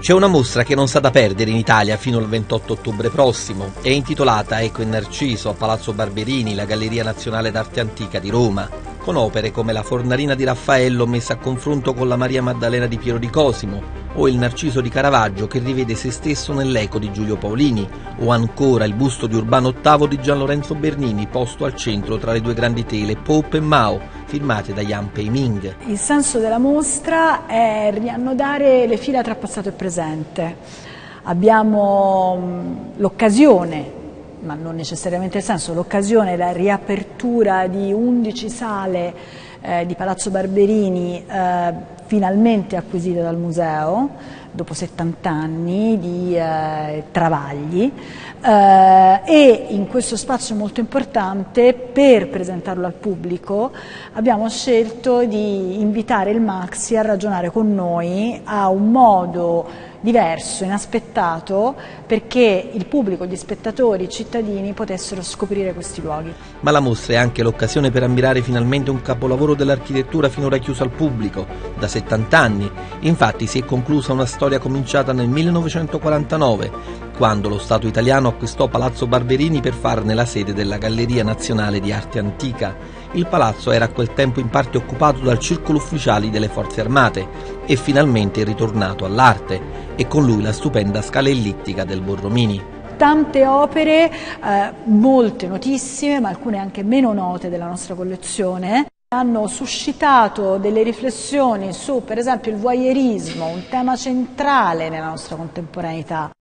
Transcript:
C'è una mostra che non sta da perdere in Italia fino al 28 ottobre prossimo. È intitolata Eco e Narciso a Palazzo Barberini, la Galleria Nazionale d'Arte Antica di Roma, con opere come la Fornarina di Raffaello messa a confronto con la Maria Maddalena di Piero di Cosimo, o il Narciso di Caravaggio che rivede se stesso nell'Eco di Giulio Paolini, o ancora il busto di Urbano VIII di Gian Lorenzo Bernini posto al centro tra le due grandi tele Pope e Mao, firmate da Yan Pei-ming. Il senso della mostra è riannodare le fila tra passato e presente. Abbiamo l'occasione, ma non necessariamente il senso, l'occasione, la riapertura di 11 sale di Palazzo Barberini finalmente acquisite dal museo dopo 70 anni di travagli e in questo spazio molto importante, per presentarlo al pubblico, abbiamo scelto di invitare il Maxi a ragionare con noi a un modo diverso, inaspettato, perché il pubblico, gli spettatori, i cittadini potessero scoprire questi luoghi. Ma la mostra è anche l'occasione per ammirare finalmente un capolavoro dell'architettura finora chiuso al pubblico, da 70 anni. Infatti si è conclusa una storia cominciata nel 1949, quando lo Stato italiano acquistò Palazzo Barberini per farne la sede della Galleria Nazionale di Arte Antica. Il palazzo era a quel tempo in parte occupato dal circolo ufficiali delle forze armate e finalmente è ritornato all'arte, e con lui la stupenda scala ellittica del Borromini. Tante opere, molte notissime, ma alcune anche meno note della nostra collezione, hanno suscitato delle riflessioni su, per esempio, il voyeurismo, un tema centrale nella nostra contemporaneità.